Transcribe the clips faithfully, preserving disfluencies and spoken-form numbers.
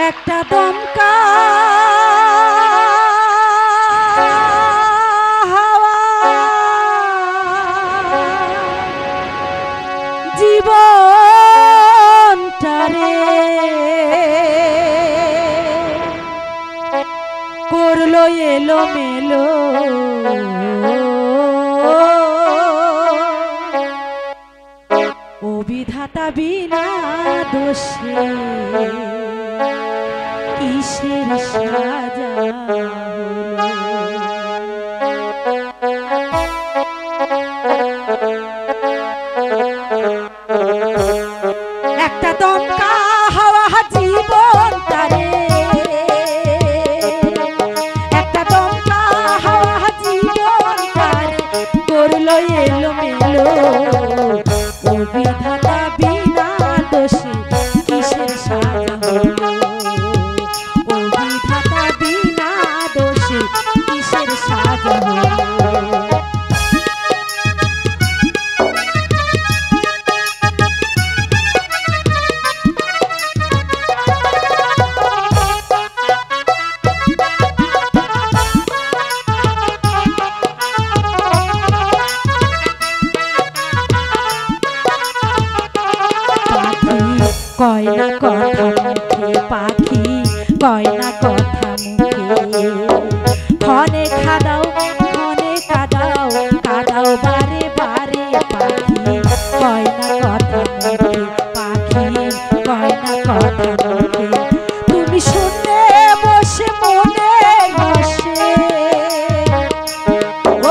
একটা দমকা হাওয়া জীবনটারে করলো এলো মেলো ও বিধাতা বিনা দোষে কিসের সাজা একটা দমকা হাওয়া জীবনটারে একটা দমকা হাওয়া জীবনটারে করলো এলো মেলো ও বিধাতা বিনা দোষে কিসের সাজা হলো ও বিধাতা বিনা দোষে কিসের সাজা হলো কয় না কথা মুখে পাখি কয় না কথা মুখে ক্ষণে খাদাও ক্ষণে কাদাও কাদাও বারে বারে পাখি কয় না কথা মুখে পাখি কয় না কথা মুখে তুমি শুনে বসে মনে বসে ও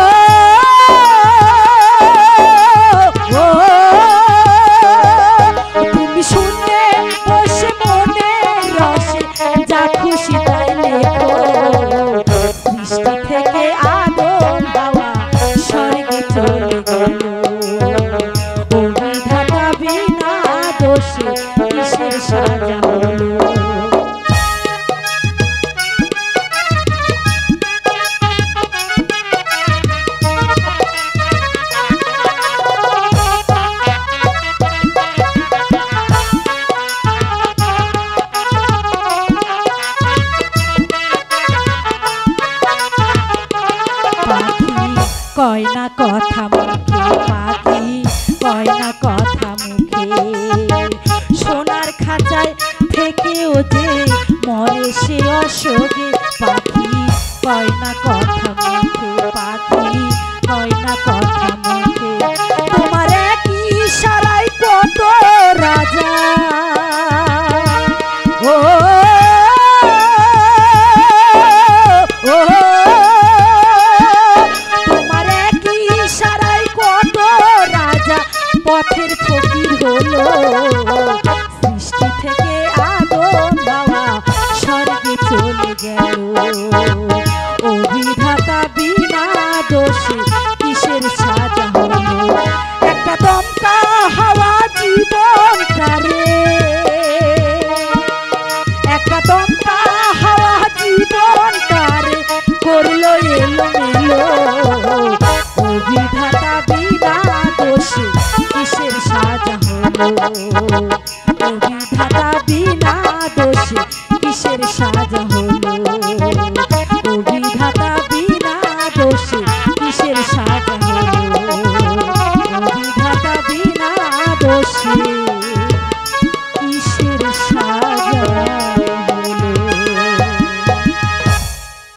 কিসের সাজা হলো কয় না কথা মুখে পাখি কয় না কথা মুখে সোনার খাঁচায় থেকেও যে মরে সে অসগে পাখি কয় না কথা মুখে পাখি কয় না কথা মুখে তোমার একই ইশারায় কত রাজা ও পথের ফকির হলো সৃষ্টি থেকে আদম হাওয়া স্বর্গে চলে গেল ও বিধাতা বিনা দোষে কিসের সাজা হলো একটা দমকা হাওয়া জীবনটারে একটা দমকা হাওয়া জীবনটারে করলো এলো মেলো ও বিধাতা বিনা দোষে কিসের সাজা হলো ও বিধাতা বিনা দোষে কিসের সাজা হলো ও বিধাতা বিনা দোষে কিসের সাজা হলো ও বিধাতা বিনা দোষে